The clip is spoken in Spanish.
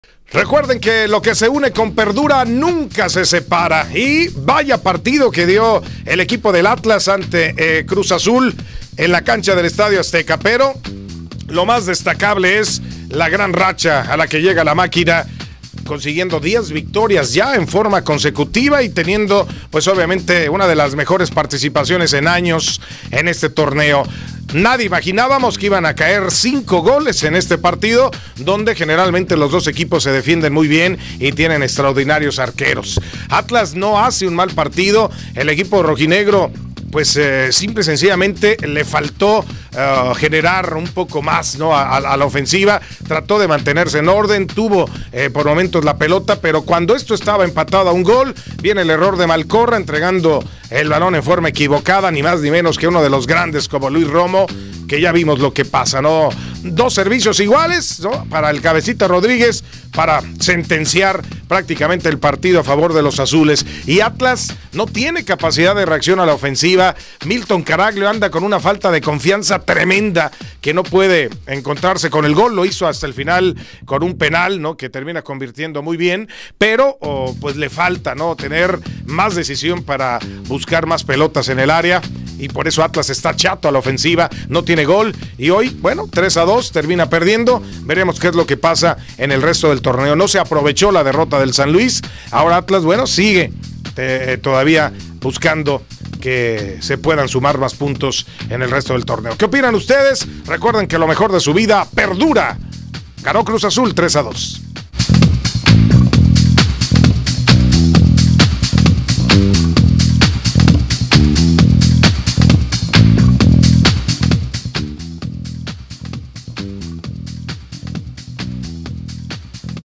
Recuerden que lo que se une con perdura nunca se separa. Y vaya partido que dio el equipo del Atlas ante Cruz Azul en la cancha del Estadio Azteca. Pero lo más destacable es la gran racha a la que llega la máquina, consiguiendo 10 victorias ya en forma consecutiva y teniendo, pues obviamente, una de las mejores participaciones en años en este torneo. Nadie imaginábamos que iban a caer 5 goles en este partido, donde generalmente los dos equipos se defienden muy bien y tienen extraordinarios arqueros. Atlas no hace un mal partido, el equipo rojinegro pues simple y sencillamente le faltó generar un poco más, ¿no? a la ofensiva. Trató de mantenerse en orden, tuvo por momentos la pelota, pero cuando esto estaba empatado a un gol, viene el error de Malcorra entregando el balón en forma equivocada, ni más ni menos que uno de los grandes como Luis Romo, que ya vimos lo que pasa, ¿no? 2 servicios iguales, ¿no? Para el Cabecita Rodríguez, para sentenciar prácticamente el partido a favor de los azules. Y Atlas no tiene capacidad de reacción a la ofensiva. Milton Caraglio anda con una falta de confianza tremenda, que no puede encontrarse con el gol. Lo hizo hasta el final con un penal, ¿no? Que termina convirtiendo muy bien, pero pues le falta, ¿no? Tener más decisión para buscar más pelotas en el área. Y por eso Atlas está chato a la ofensiva, no tiene gol. Y hoy, bueno, 3-2, termina perdiendo. Veremos qué es lo que pasa en el resto del torneo. No se aprovechó la derrota del San Luis. Ahora Atlas, bueno, sigue todavía buscando que se puedan sumar más puntos en el resto del torneo. ¿Qué opinan ustedes? Recuerden que lo mejor de su vida perdura. Ganó Cruz Azul 3-2.